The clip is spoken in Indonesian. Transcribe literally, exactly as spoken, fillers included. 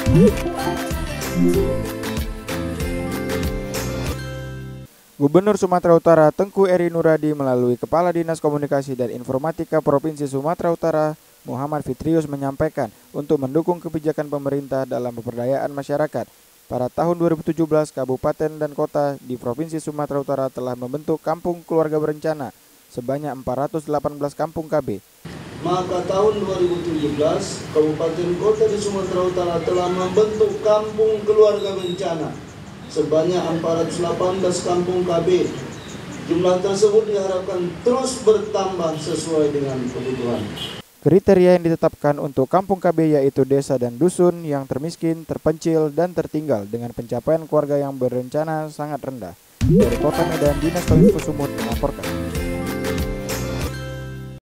Gubernur Sumatera Utara Tengku Eri Nuradi melalui Kepala Dinas Komunikasi dan Informatika Provinsi Sumatera Utara Muhammad Fitrius menyampaikan untuk mendukung kebijakan pemerintah dalam pemberdayaan masyarakat. Pada tahun dua ribu tujuh belas, kabupaten dan kota di Provinsi Sumatera Utara telah membentuk kampung keluarga berencana sebanyak empat ratus delapan belas kampung K B. Maka tahun dua ribu tujuh belas, kabupaten kota di Sumatera Utara telah membentuk kampung keluarga bencana sebanyak empat ratus delapan belas kampung K B. Jumlah tersebut diharapkan terus bertambah sesuai dengan kebutuhan. Kriteria yang ditetapkan untuk kampung K B yaitu desa dan dusun yang termiskin, terpencil, dan tertinggal dengan pencapaian keluarga yang berencana sangat rendah. Dari Kota Medan, Dinas Kominfo Sumut melaporkan.